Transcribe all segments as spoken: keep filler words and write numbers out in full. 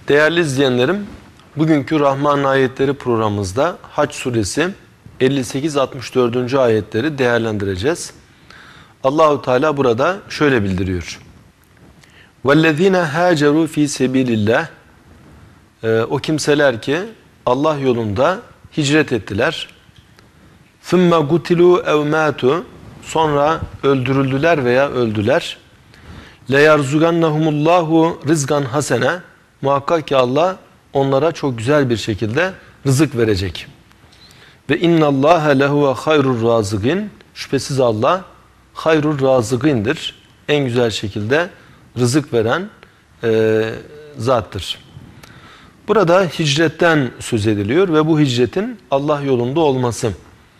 Değerli izleyenlerim, bugünkü Rahman Ayetleri programımızda Hac suresi elli sekiz altmış dördüncü ayetleri değerlendireceğiz. Allahu Teala burada şöyle bildiriyor. وَالَّذ۪ينَ هَاجَرُوا ف۪ي سَب۪يلِ اللّٰهِ O kimseler ki Allah yolunda hicret ettiler. ثُمَّ قُتِلُوا اَوْ مَاتُوا Sonra öldürüldüler veya öldüler. لَيَرْزُغَنَّهُمُ اللّٰهُ رِزْقًا حَسَنًا Muhakkak ki Allah onlara çok güzel bir şekilde rızık verecek. Ve inna Allaha lehuve hayrur razıgin Şüphesiz Allah hayrur razıgindir. En güzel şekilde rızık veren e, zattır. Burada hicretten söz ediliyor ve bu hicretin Allah yolunda olması.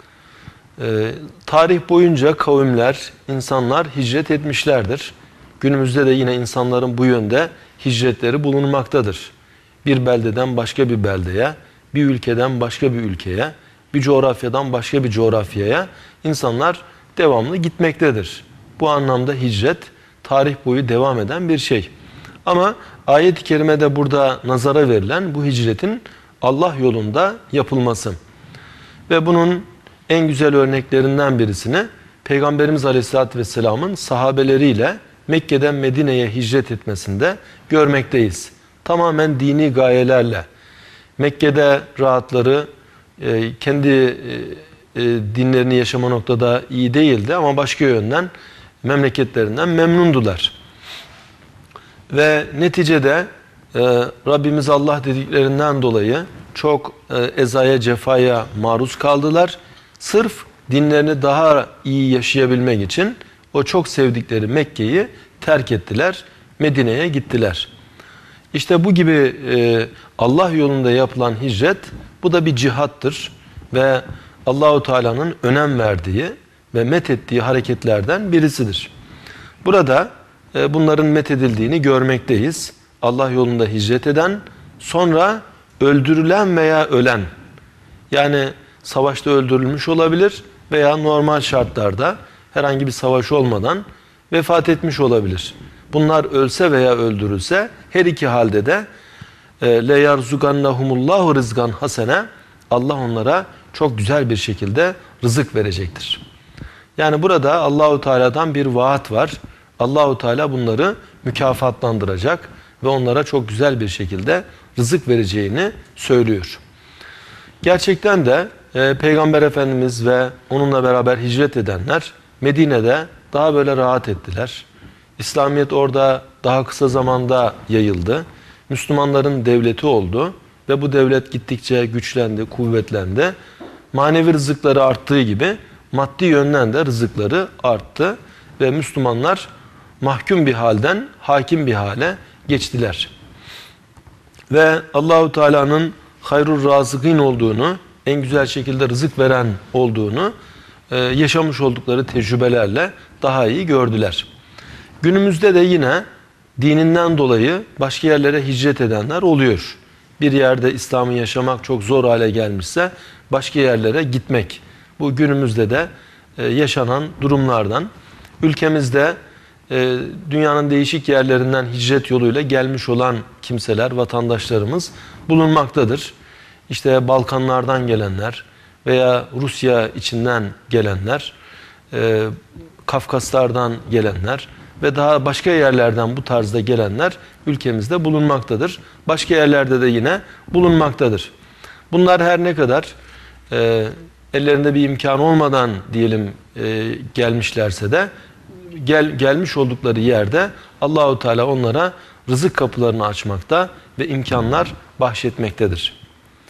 E, tarih boyunca kavimler, insanlar hicret etmişlerdir. Günümüzde de yine insanların bu yönde hicretleri bulunmaktadır. Bir beldeden başka bir beldeye, bir ülkeden başka bir ülkeye, bir coğrafyadan başka bir coğrafyaya insanlar devamlı gitmektedir. Bu anlamda hicret tarih boyu devam eden bir şey. Ama ayet-i kerimede burada nazara verilen bu hicretin Allah yolunda yapılması. Ve bunun en güzel örneklerinden birisini Peygamberimiz Aleyhisselatü Vesselam'ın sahabeleriyle Mekke'den Medine'ye hicret etmesinde görmekteyiz. Tamamen dini gayelerle. Mekke'de rahatları, kendi dinlerini yaşama noktada iyi değildi ama başka yönden memleketlerinden memnundular. Ve neticede Rabbimiz Allah dediklerinden dolayı çok ezaya, cefaya maruz kaldılar. Sırf dinlerini daha iyi yaşayabilmek için o çok sevdikleri Mekke'yi terk ettiler, Medine'ye gittiler. İşte bu gibi e, Allah yolunda yapılan hicret, bu da bir cihattır ve Allahu Teala'nın önem verdiği ve methettiği hareketlerden birisidir. Burada e, bunların methedildiğini görmekteyiz. Allah yolunda hicret eden, sonra öldürülen veya ölen, yani savaşta öldürülmüş olabilir veya normal şartlarda herhangi bir savaş olmadan vefat etmiş olabilir. Bunlar ölse veya öldürülse her iki halde de le yarzugannahumullahu rizgan hasene Allah onlara çok güzel bir şekilde rızık verecektir. Yani burada Allahu Teala'dan bir vaat var. Allahu Teala bunları mükafatlandıracak ve onlara çok güzel bir şekilde rızık vereceğini söylüyor. Gerçekten de e, Peygamber Efendimiz ve onunla beraber hicret edenler Medine'de daha böyle rahat ettiler. İslamiyet orada daha kısa zamanda yayıldı. Müslümanların devleti oldu ve bu devlet gittikçe güçlendi, kuvvetlendi. Manevi rızıkları arttığı gibi maddi yönden de rızıkları arttı ve Müslümanlar mahkum bir halden hakim bir hale geçtiler. Ve Allahu Teala'nın hayrur razıgin olduğunu, en güzel şekilde rızık veren olduğunu yaşamış oldukları tecrübelerle daha iyi gördüler. Günümüzde de yine dininden dolayı başka yerlere hicret edenler oluyor. Bir yerde İslam'ı yaşamak çok zor hale gelmişse başka yerlere gitmek. Bu günümüzde de yaşanan durumlardan. Ülkemizde dünyanın değişik yerlerinden hicret yoluyla gelmiş olan kimseler, vatandaşlarımız bulunmaktadır. İşte Balkanlardan gelenler veya Rusya içinden gelenler, Kafkaslardan gelenler ve daha başka yerlerden bu tarzda gelenler ülkemizde bulunmaktadır. Başka yerlerde de yine bulunmaktadır. Bunlar her ne kadar e, ellerinde bir imkan olmadan diyelim e, gelmişlerse de gel, gelmiş oldukları yerde Allahu Teala onlara rızık kapılarını açmakta ve imkanlar bahşetmektedir.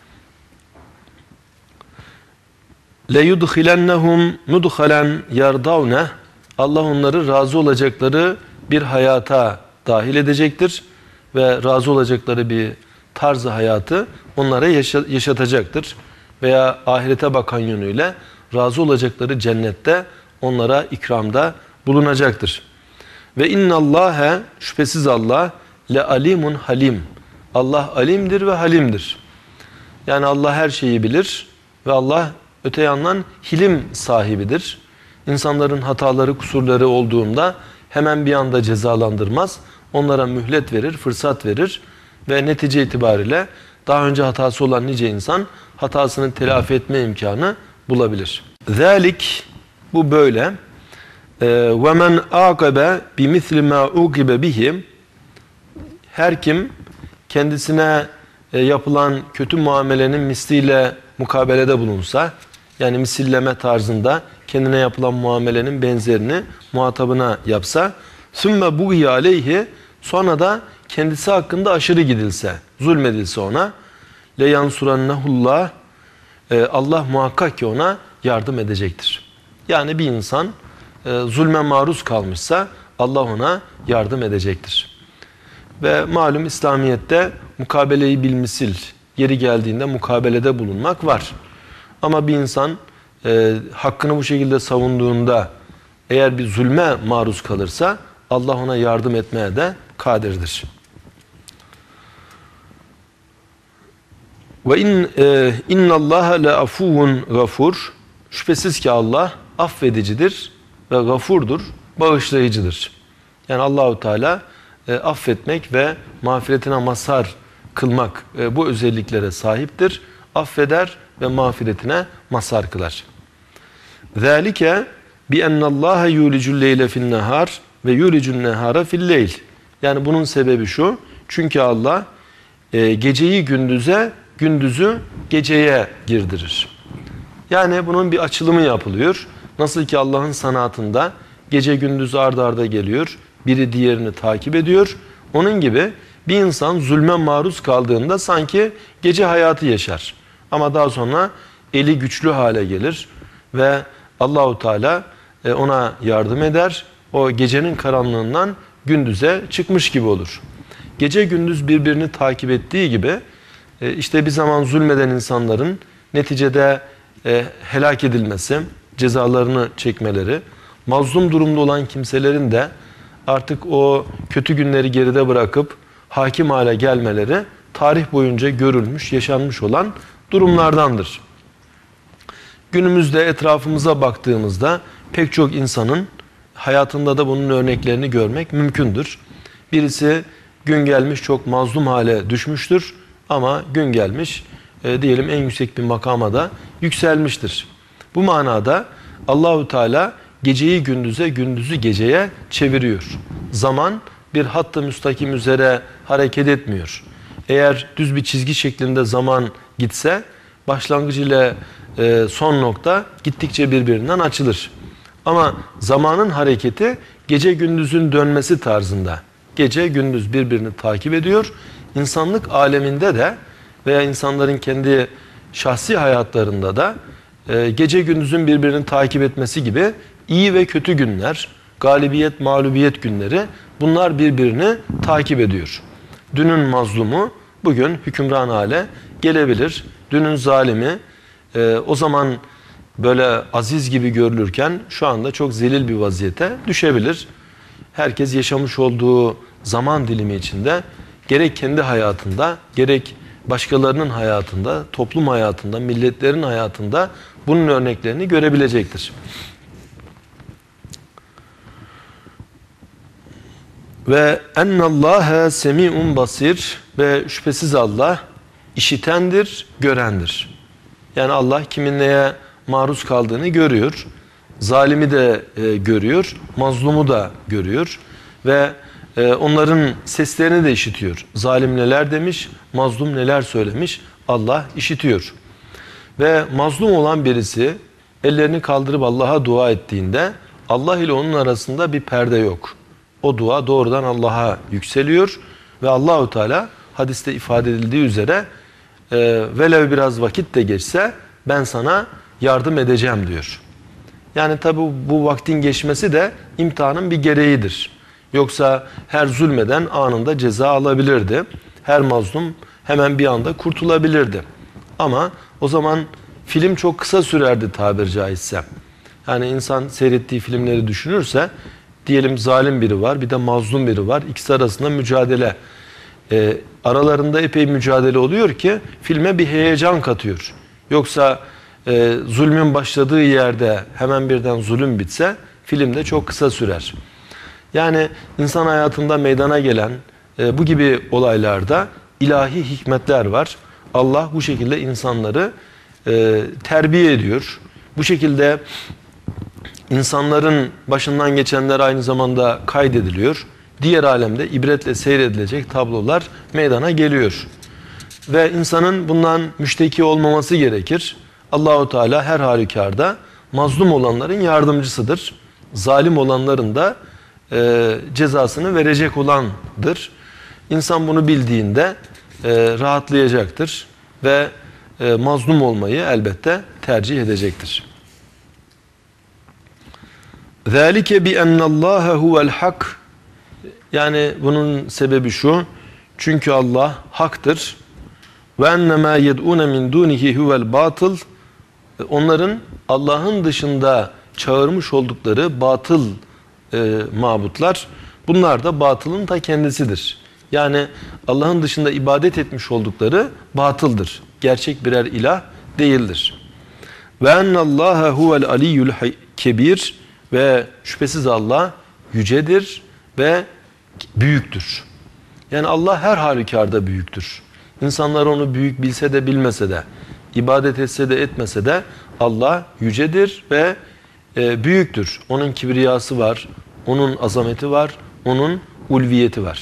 لَيُدْخِلَنَّهُمْ مُدْخَلًا يَرْضَوْنَهُ Allah onları razı olacakları bir hayata dahil edecektir ve razı olacakları bir tarzı hayatı onlara yaşa yaşatacaktır. Veya ahirete bakan yönüyle razı olacakları cennette onlara ikramda bulunacaktır. Ve innallâhe şüphesiz Allah le alimun halim. Allah alimdir ve halimdir. Yani Allah her şeyi bilir ve Allah öte yandan hilim sahibidir. İnsanların hataları, kusurları olduğunda hemen bir anda cezalandırmaz. Onlara mühlet verir, fırsat verir Ve netice itibariyle daha önce hatası olan nice insan hatasını telafi etme imkanı bulabilir. Zalik, bu böyle. Ve men akabe bi misli ma ukibe bihi, her kim kendisine yapılan kötü muamelenin misliyle mukabelede bulunsa, yani misilleme tarzında kendine yapılan muamelenin benzerini muhatabına yapsa, sümme buği aleyhi, sonra da kendisi hakkında aşırı gidilse, zulmedilse ona, le yansurannahullah, Allah muhakkak ki ona yardım edecektir. Yani bir insan e, zulme maruz kalmışsa Allah ona yardım edecektir. Ve malum İslamiyet'te mukabeleyi bilmisil, yeri geldiğinde mukabelede bulunmak var. Ama bir insan e, hakkını bu şekilde savunduğunda eğer bir zulme maruz kalırsa Allah ona yardım etmeye de kadirdir. Ve in e, innallaha la afuvun gafur. Şüphesiz ki Allah affedicidir ve gafurdur, bağışlayıcıdır. Yani Allahu Teala e, affetmek ve mağfiretine mazhar kılmak e, bu özelliklere sahiptir. Affeder ve mağfiretine mazhar kılar. Zalike bi ennallaha yulicul leyle fin nahar ve yulicun nehara fil leyl. Yani bunun sebebi şu. Çünkü Allah e, geceyi gündüze, gündüzü geceye girdirir. Yani bunun bir açılımı yapılıyor. Nasıl ki Allah'ın sanatında gece gündüz arda arda geliyor, biri diğerini takip ediyor. Onun gibi bir insan zulme maruz kaldığında sanki gece hayatı yaşar. Ama daha sonra eli güçlü hale gelir ve Allahu Teala ona yardım eder. O gecenin karanlığından gündüze çıkmış gibi olur. Gece gündüz birbirini takip ettiği gibi işte bir zaman zulmeden insanların neticede e, helak edilmesi, cezalarını çekmeleri, mazlum durumda olan kimselerin de artık o kötü günleri geride bırakıp hakim hale gelmeleri tarih boyunca görülmüş, yaşanmış olan durumlardandır. Günümüzde etrafımıza baktığımızda pek çok insanın hayatında da bunun örneklerini görmek mümkündür. Birisi gün gelmiş çok mazlum hale düşmüştür ama gün gelmiş e, diyelim en yüksek bir makama da yükselmiştir. Bu manada Allahu Teala geceyi gündüze, gündüzü geceye çeviriyor. Zaman bir hattı müstakim üzere hareket etmiyor. Eğer düz bir çizgi şeklinde zaman gitse başlangıcı ile e, son nokta gittikçe birbirinden açılır. Ama zamanın hareketi gece gündüzün dönmesi tarzında. Gece gündüz birbirini takip ediyor. İnsanlık aleminde de veya insanların kendi şahsi hayatlarında da e, gece gündüzün birbirini takip etmesi gibi iyi ve kötü günler, galibiyet, mağlubiyet günleri, bunlar birbirini takip ediyor. Dünün mazlumu bugün hükümran hale gelebilir. Dünün zalimi e, o zaman böyle aziz gibi görülürken şu anda çok zelil bir vaziyete düşebilir. Herkes yaşamış olduğu zaman dilimi içinde gerek kendi hayatında, gerek başkalarının hayatında, toplum hayatında, milletlerin hayatında bunun örneklerini görebilecektir. Ve ennallâhe semî'un basir, ve şüphesiz Allah işitendir, görendir. Yani Allah kimin neye maruz kaldığını görüyor. Zalimi de e, görüyor, mazlumu da görüyor ve e, onların seslerini de işitiyor. Zalim neler demiş, mazlum neler söylemiş, Allah işitiyor. Ve mazlum olan birisi ellerini kaldırıp Allah'a dua ettiğinde Allah ile onun arasında bir perde yok. O dua doğrudan Allah'a yükseliyor ve Allahu Teala hadiste ifade edildiği üzere e, velev biraz vakit de geçse ben sana yardım edeceğim diyor. Yani tabi bu vaktin geçmesi de imtihanın bir gereğidir. Yoksa her zulmeden anında ceza alabilirdi. Her mazlum hemen bir anda kurtulabilirdi. Ama o zaman film çok kısa sürerdi tabiri caizse. Yani insan seyrettiği filmleri düşünürse diyelim zalim biri var, bir de mazlum biri var. İkisi arasında mücadele. E, aralarında epey mücadele oluyor ki filme bir heyecan katıyor. Yoksa e, zulmün başladığı yerde hemen birden zulüm bitse film de çok kısa sürer. Yani insan hayatında meydana gelen e, bu gibi olaylarda ilahi hikmetler var. Allah bu şekilde insanları e, terbiye ediyor. Bu şekilde insanların başından geçenler aynı zamanda kaydediliyor. Diğer alemde ibretle seyredilecek tablolar meydana geliyor. Ve insanın bundan müşteki olmaması gerekir. Allahu Teala her halükarda mazlum olanların yardımcısıdır. Zalim olanların da e, cezasını verecek olandır. İnsan bunu bildiğinde e, rahatlayacaktır ve e, mazlum olmayı elbette tercih edecektir. ذَٰلِكَ بِأَنَّ اللّٰهَ هُوَ الْحَقِّ. Yani bunun sebebi şu, çünkü Allah haktır. وَاَنَّمَا يَدْعُونَ مِنْ دُونِهِ هُوَ الْبَاطِلِ. Onların Allah'ın dışında çağırmış oldukları batıl e, mabutlar, bunlar da batılın ta kendisidir. Yani Allah'ın dışında ibadet etmiş oldukları batıldır. Gerçek birer ilah değildir. وَاَنَّ اللّٰهَ هُوَ الْعَلِيُّ الْكَبِيرِ. Ve şüphesiz Allah yücedir ve büyüktür. Yani Allah her halükarda büyüktür. İnsanlar onu büyük bilse de bilmese de, ibadet etse de etmese de Allah yücedir ve e, büyüktür. Onun kibriyası var, onun azameti var, onun ulviyeti var.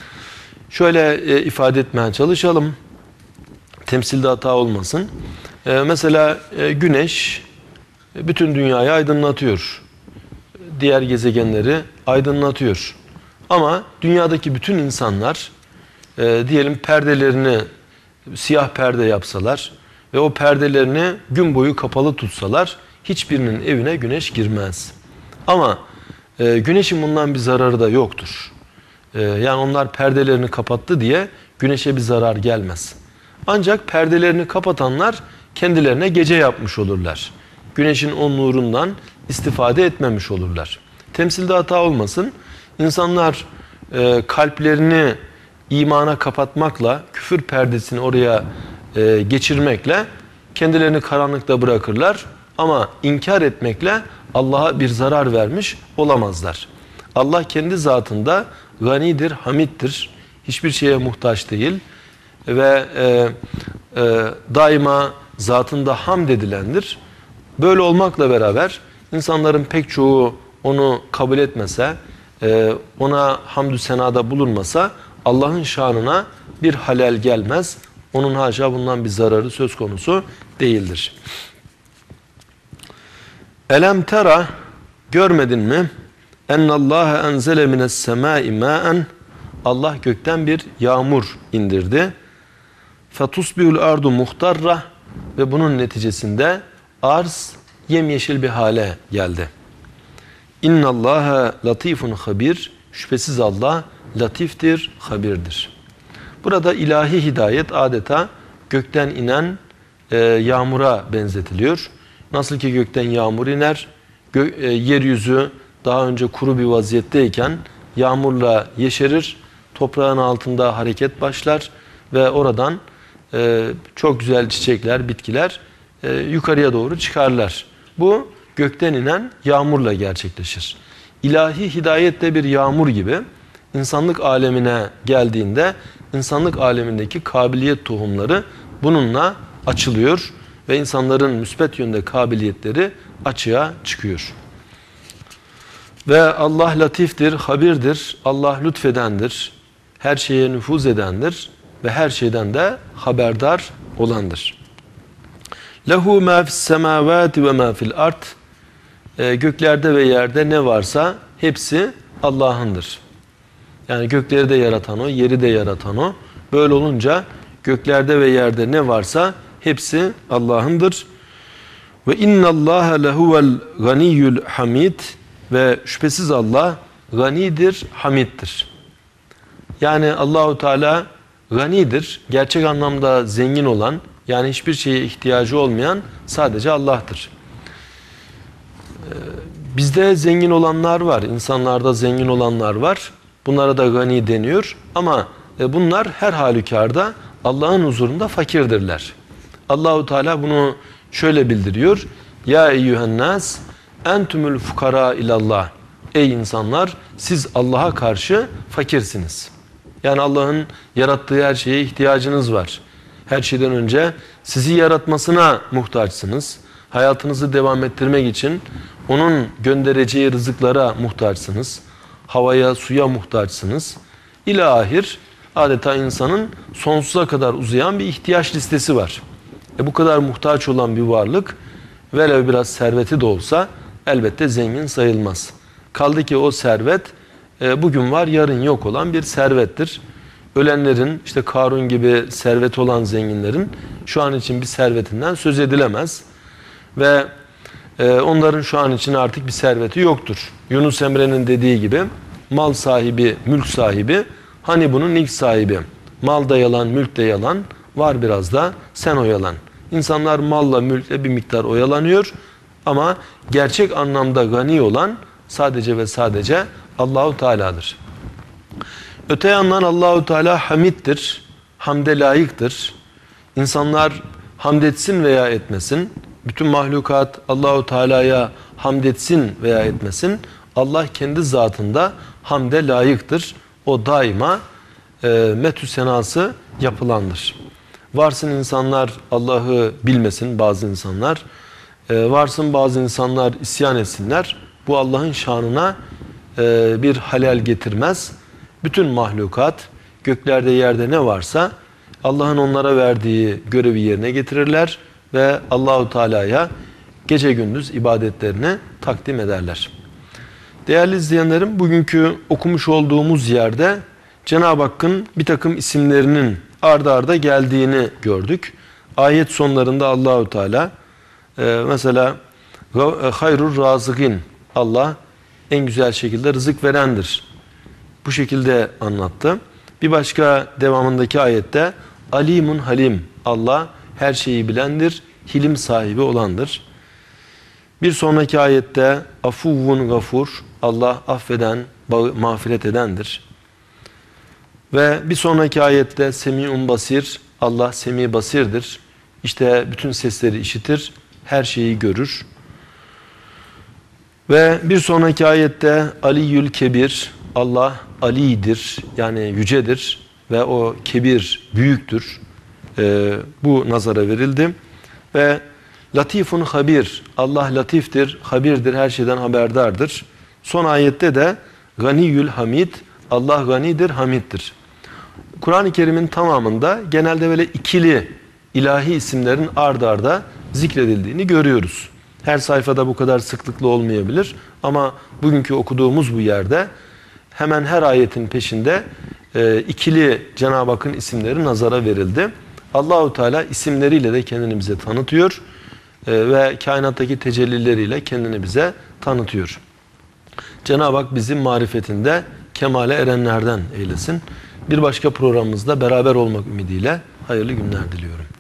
Şöyle e, ifade etmeye çalışalım. Temsilde hata olmasın. E, mesela e, güneş e, bütün dünyayı aydınlatıyor. Diğer gezegenleri aydınlatıyor. Ama dünyadaki bütün insanlar e, diyelim perdelerini siyah perde yapsalar ve o perdelerini gün boyu kapalı tutsalar hiçbirinin evine güneş girmez. Ama e, güneşin bundan bir zararı da yoktur. E, yani onlar perdelerini kapattı diye güneşe bir zarar gelmez. Ancak perdelerini kapatanlar kendilerine gece yapmış olurlar. Güneşin o nurundan istifade etmemiş olurlar. Temsilde hata olmasın. İnsanlar e, kalplerini imana kapatmakla, küfür perdesini oraya e, geçirmekle kendilerini karanlıkta bırakırlar. Ama inkar etmekle Allah'a bir zarar vermiş olamazlar. Allah kendi zatında ganidir, hamittir. Hiçbir şeye muhtaç değil. Ve e, e, daima zatında hamd edilendir. Böyle olmakla beraber insanların pek çoğu onu kabul etmese, ona hamdü senada bulunmasa Allah'ın şanına bir halel gelmez. Onun haşa bundan bir zararı söz konusu değildir. Elem tera, görmedin mi? Ennallâhe enzele mines semâi mâen. Allah gökten bir yağmur indirdi. Fetusbihul ardu muhtarra. Ve bunun neticesinde arz yemyeşil bir hale geldi. İnnallâhe latifun habir. Şüphesiz Allah latiftir, habirdir. Burada ilahi hidayet adeta gökten inen e, yağmura benzetiliyor. Nasıl ki gökten yağmur iner, gö e, yeryüzü daha önce kuru bir vaziyetteyken yağmurla yeşerir, toprağın altında hareket başlar ve oradan e, çok güzel çiçekler, bitkiler e, yukarıya doğru çıkarlar. Bu gökten inen yağmurla gerçekleşir. İlahi hidayet de bir yağmur gibi insanlık alemine geldiğinde insanlık alemindeki kabiliyet tohumları bununla açılıyor ve insanların müsbet yönde kabiliyetleri açığa çıkıyor. Ve Allah latiftir, habirdir, Allah lütfedendir, her şeye nüfuz edendir ve her şeyden de haberdar olandır. Lehu ma fis semavati ve ma fil ard. Göklerde ve yerde ne varsa hepsi Allah'ındır. Yani gökleri de yaratan o, yeri de yaratan o. Böyle olunca göklerde ve yerde ne varsa hepsi Allah'ındır. Ve innallâhe lehuvel ganiyyul hamid. Ve şüphesiz Allah ganidir, hamiddir. Yani Allahu Teala ganidir, gerçek anlamda zengin olan, yani hiçbir şeye ihtiyacı olmayan sadece Allah'tır. Bizde zengin olanlar var, insanlarda zengin olanlar var. Bunlara da gani deniyor ama bunlar her halükarda Allah'ın huzurunda fakirdirler. Allahu Teala bunu şöyle bildiriyor. Ya eyyühennas entümül fukara ilallah. Ey insanlar, siz Allah'a karşı fakirsiniz. Yani Allah'ın yarattığı her şeye ihtiyacınız var. Her şeyden önce sizi yaratmasına muhtaçsınız. Hayatınızı devam ettirmek için onun göndereceği rızıklara muhtaçsınız. Havaya, suya muhtaçsınız. İlahir adeta insanın sonsuza kadar uzayan bir ihtiyaç listesi var. E bu kadar muhtaç olan bir varlık velev biraz serveti de olsa elbette zengin sayılmaz. Kaldı ki o servet e, bugün var yarın yok olan bir servettir. Ölenlerin işte Karun gibi serveti olan zenginlerin şu an için bir servetinden söz edilemez. Ve e, onların şu an için artık bir serveti yoktur. Yunus Emre'nin dediği gibi mal sahibi, mülk sahibi, hani bunun ilk sahibi. Mal da yalan, mülk de yalan, var biraz da sen oyalan. İnsanlar malla, mülkle bir miktar oyalanıyor ama gerçek anlamda gani olan sadece ve sadece Allahu Teala'dır. Öte yandan Allahu Teala hamiddir, hamde layıktır. İnsanlar hamd etsin veya etmesin, bütün mahlukat Allahu Teala'ya hamd etsin veya etmesin, Allah kendi zatında hamde layıktır. O daima e, methü senası yapılandır. Varsın insanlar Allah'ı bilmesin, bazı insanlar, e, varsın bazı insanlar isyan etsinler, bu Allah'ın şanına e, bir halel getirmez. Bütün mahlukat, göklerde yerde ne varsa Allah'ın onlara verdiği görevi yerine getirirler ve Allahu Teala'ya gece gündüz ibadetlerini takdim ederler. Değerli izleyenlerim, bugünkü okumuş olduğumuz yerde Cenab-ı Hakk'ın bir takım isimlerinin arda arda geldiğini gördük. Ayet sonlarında Allahu Teala e, mesela hayrur razıgin, Allah en güzel şekilde rızık verendir. Bu şekilde anlattı. Bir başka devamındaki ayette alimun halim, Allah her şeyi bilendir, hilim sahibi olandır. Bir sonraki ayette afuvun gafur, Allah affeden, mağfiret edendir. Ve bir sonraki ayette semi'un basir, Allah semi basirdir. İşte bütün sesleri işitir, her şeyi görür. Ve bir sonraki ayette aliyyül kebir, Allah alidir, yani yücedir ve o kebir büyüktür. Ee, bu nazara verildi. Ve latifun habir, Allah latiftir, habirdir, her şeyden haberdardır. Son ayette de ganiyül hamid, Allah ganidir, hamiddir. Kur'an-ı Kerim'in tamamında genelde böyle ikili ilahi isimlerin ard arda zikredildiğini görüyoruz. Her sayfada bu kadar sıklıkla olmayabilir ama bugünkü okuduğumuz bu yerde hemen her ayetin peşinde e, ikili Cenab-ı Hakk'ın isimleri nazara verildi. Allahu Teala isimleriyle de kendini bize tanıtıyor e, ve kainattaki tecellileriyle kendini bize tanıtıyor. Cenab-ı Hak bizim marifetinde kemale erenlerden eylesin. Bir başka programımızda beraber olmak ümidiyle hayırlı günler diliyorum.